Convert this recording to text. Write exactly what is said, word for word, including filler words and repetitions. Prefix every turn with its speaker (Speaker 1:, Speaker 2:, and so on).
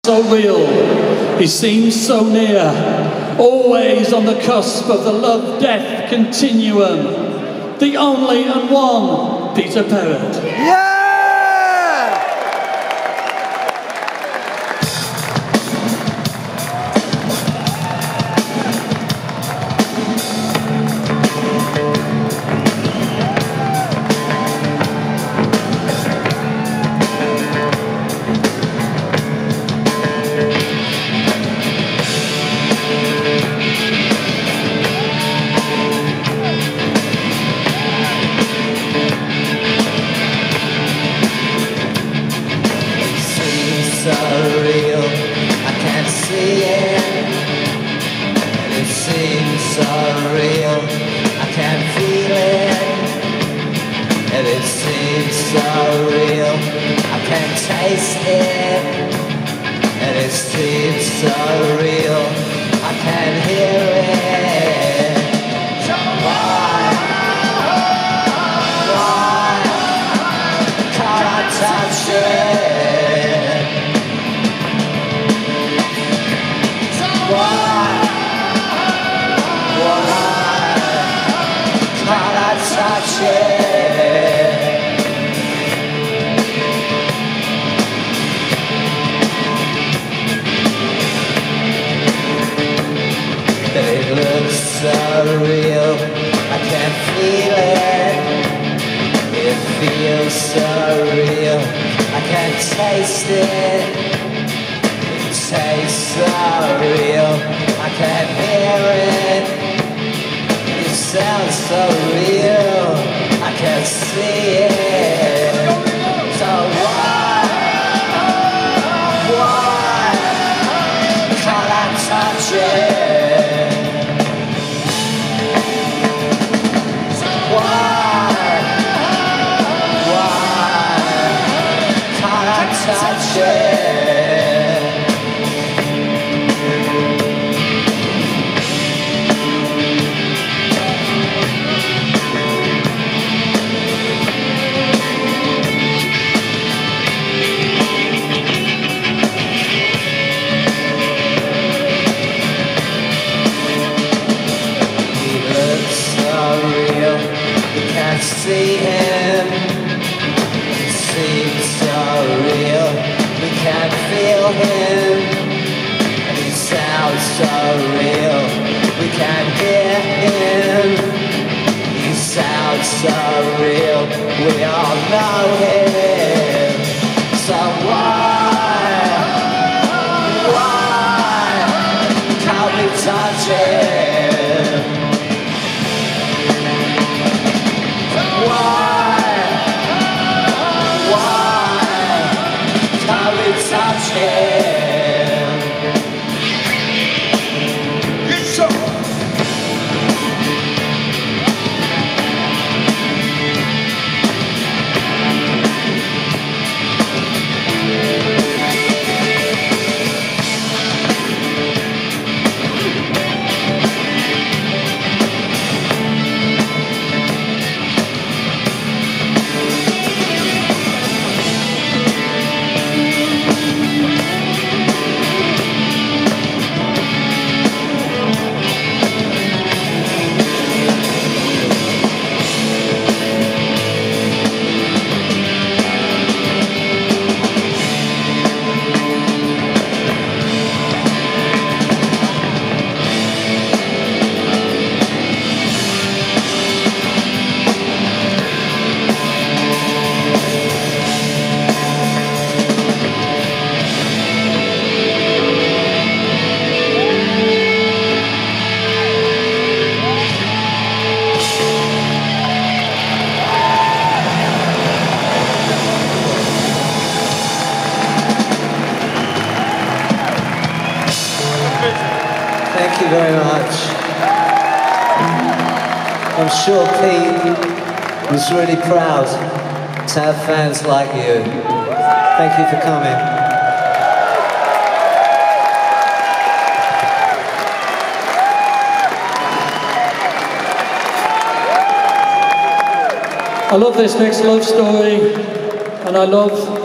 Speaker 1: So real, he seems so near, always on the cusp of the love-death continuum. The only and one Peter Perrott.
Speaker 2: Yeah!
Speaker 3: So real, I can't see it. It seems so real, I can't feel it. And it seems so real, I can't taste it. And it seems so real, I can't hear it. So why, why can't I touch it? Touch it. It looks so real, I can't feel it. It feels so real, I can't taste it. It tastes so real, I can't hear it. It sounds so real, I can't see it. So why, why can't I touch it? So why, why can't I touch it? See him, it seems so real, we can't feel him. And he sounds so real, we can't hear him. He sounds so real, we all know him. So why, why can't we touch him? Touch him. Yes, sir. Thank you very much. I'm sure Pete was really proud to have fans like you. Thank you for coming.
Speaker 1: I love this next love story, and I love